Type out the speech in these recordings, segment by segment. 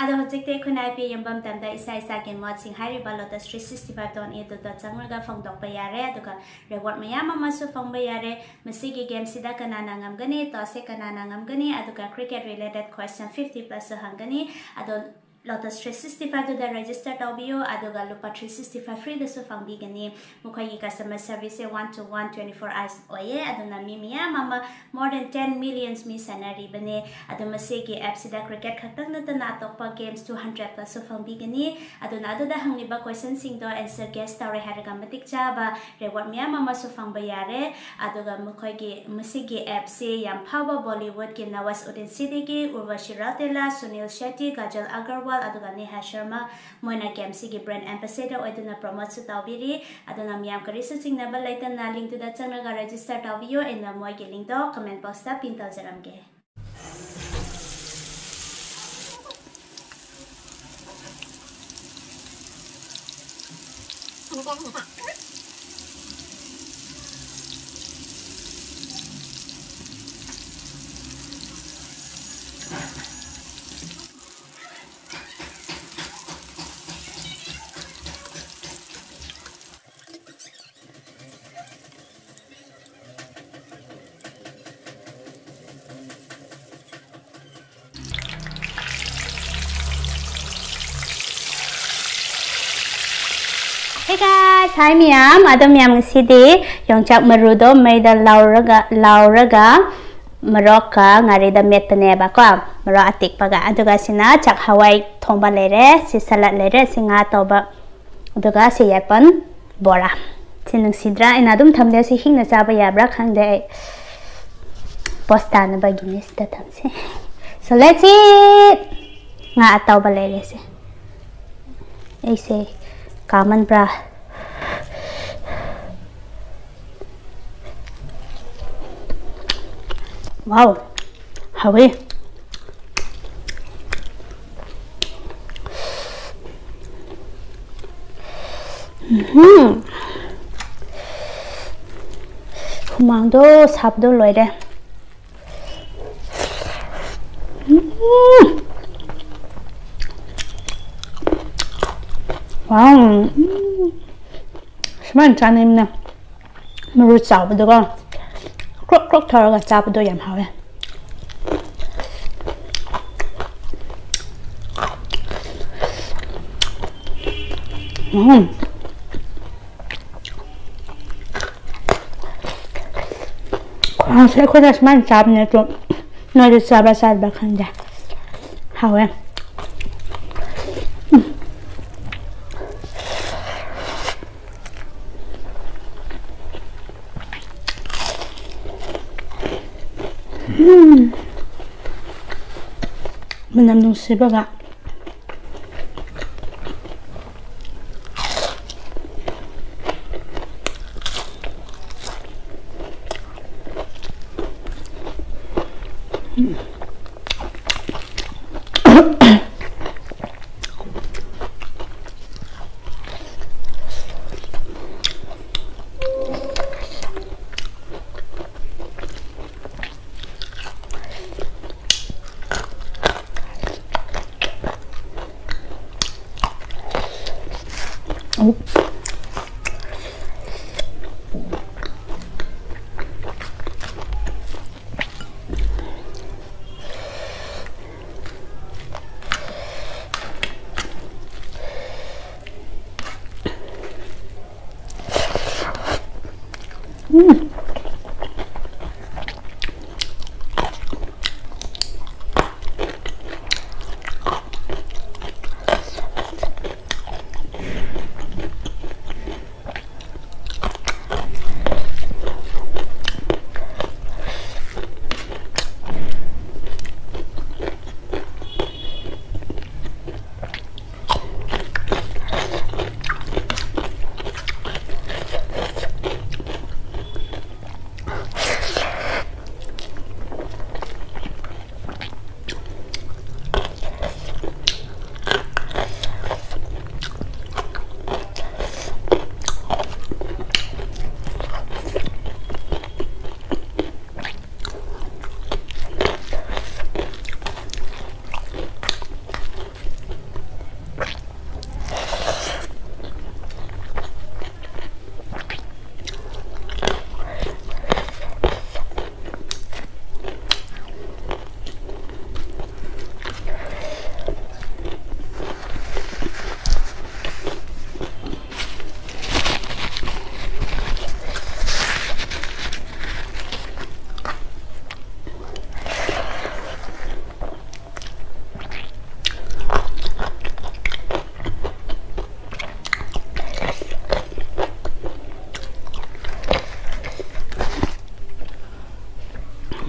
Ada hojikte khunai pe yambam tamda isa ke mod sing hari ba Lotus 365 don e to changraga phangdok pa yare aduga reward mayam ama su phangba yare masigi game sida kanana ngamgani to se kanana ngamgani aduga cricket related question 50 plus hangani adon Lotus 365 to the register tobio aduga lupa 365 free the su phangbi gani mukhai customer service 1-to-1 24 hours oye aduna mimia mama more than 10 millions mi sanari bane aduma segi app sida cricket khaktang na tana tokpa games 200 plus su phangbi gani aduna aduda hangliba question sing do answer guess tare haraga matik chaba reward mia mama su phangba yare aduga mukhai gi musigi app se yam phawa Bollywood ke Nawazuddin Siddiqui Urvashi Rautela Sunil Shetty Kajal Agarwal aduga Neha Sharma moina game sigi brand ambassador oiduna promote su tawbiri aduna miyam karisa singnaba laita na link to the channel ga register tawbiyo in the moi ge link do comment box ta pin tal jaramge Hey guys, hi miyam. Adam miyam sidi yung chak marudo may da lauraga maroka ngari da metane ba ko maro atik paga aduga sina chak hawai thomba lere si salad lere singa toba aduga si yapan bora sinung sidra inadum thamde si hingna chaba yabra khangde posta na ba ginis da thamse so let's eat nga toba lere se aise common bra wow hawi humangdo sabdo loire wow smart chanim na maru chab do ga krok krok thara ga chab do yam hawe se ko das man chab ne to no de chaba sad ba khanja hawe Menam nung sibaga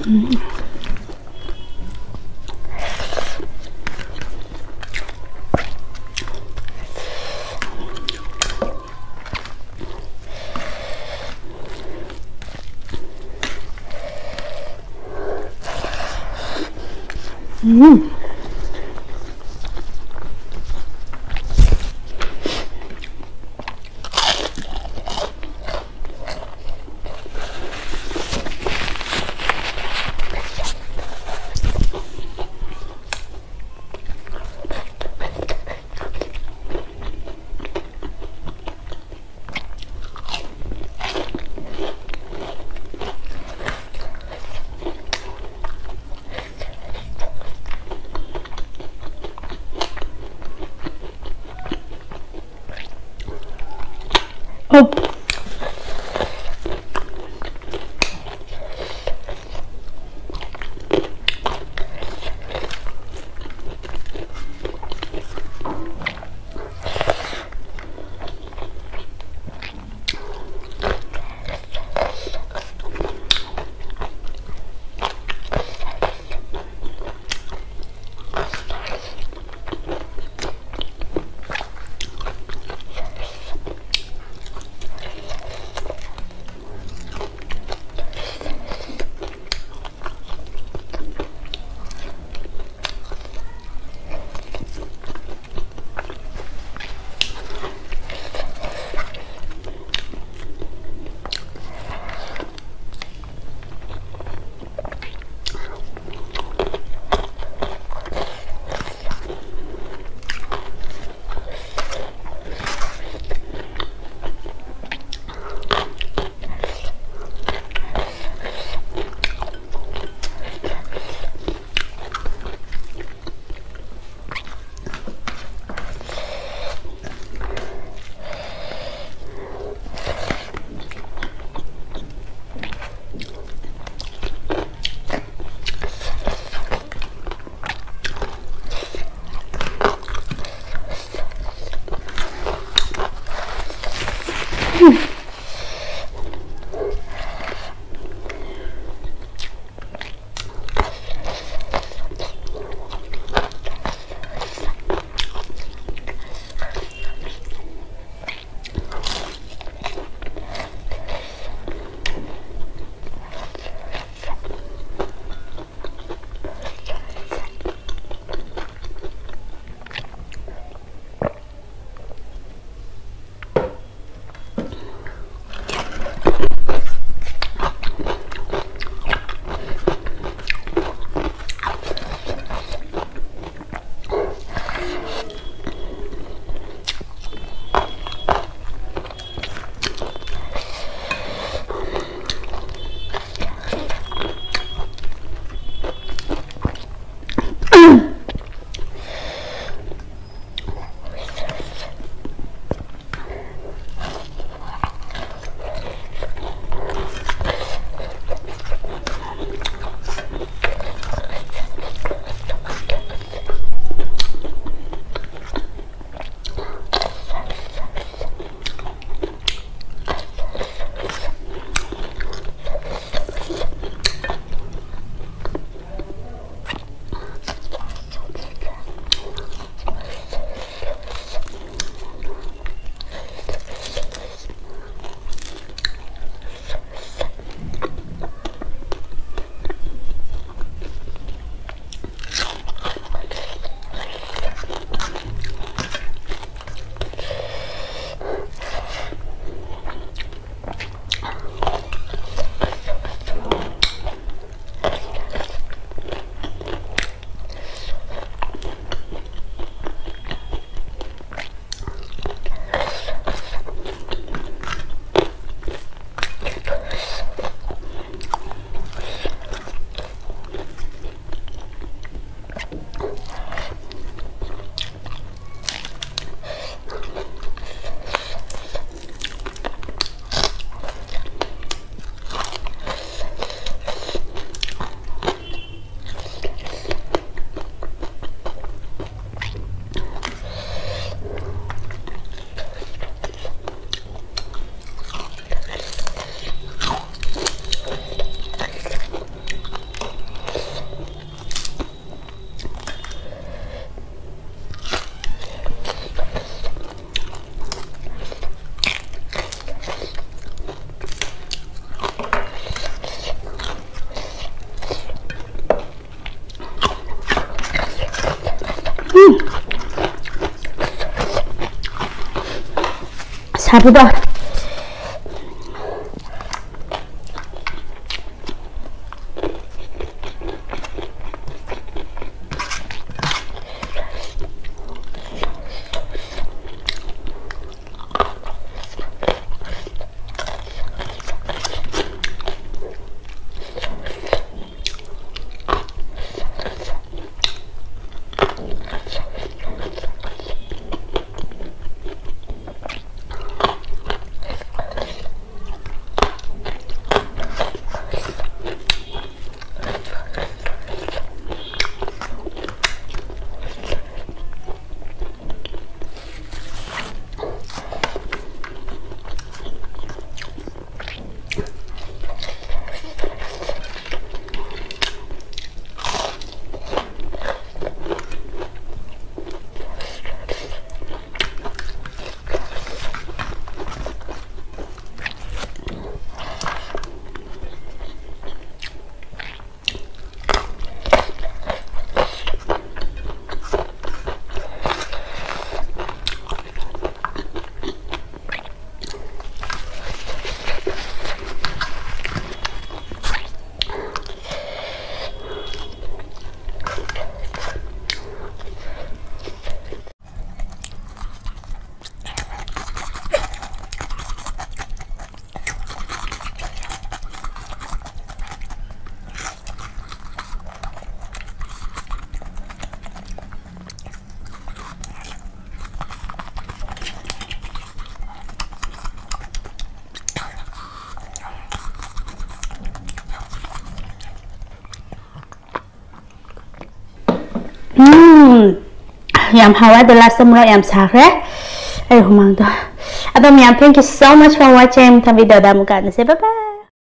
Oh. 사부다. Yam hawa the last time yam sakre. Ay humang to. Atom yam, thank you so much for watching. Tham video damu kan. Say bye bye.